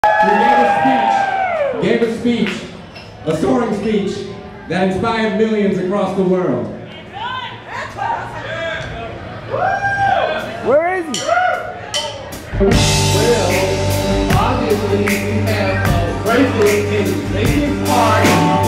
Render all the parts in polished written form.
He gave a speech, a soaring speech that inspired millions across the world. Where is he? Well, obviously we have a bracelet in Lincoln Park.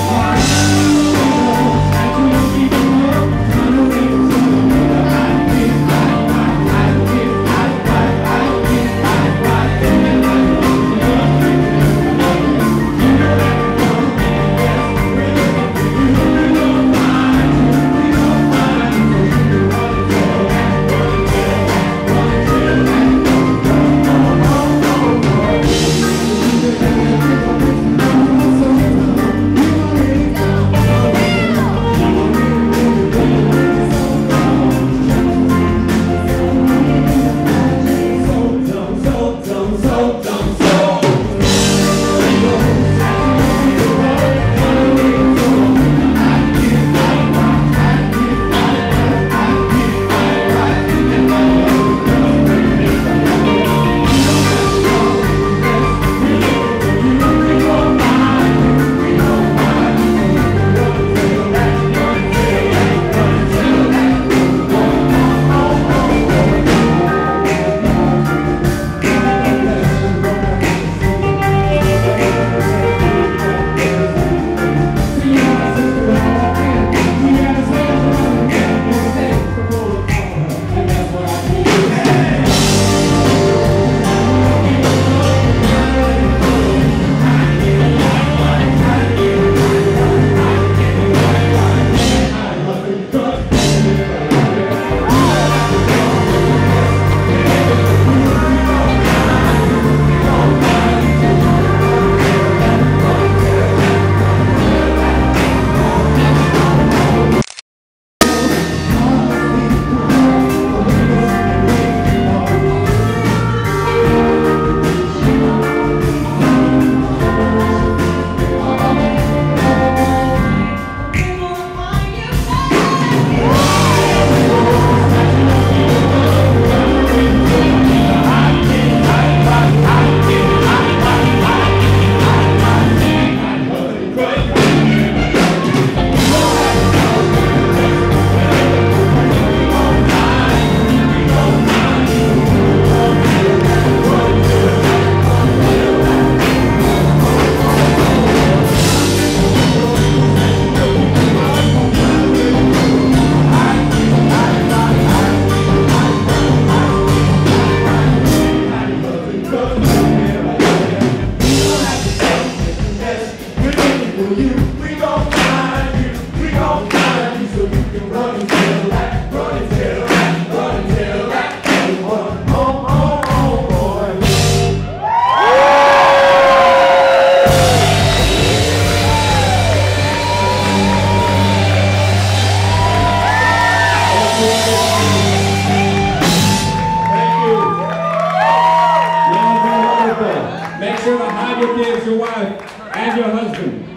Make sure to hide your kids, your wife, and your husband.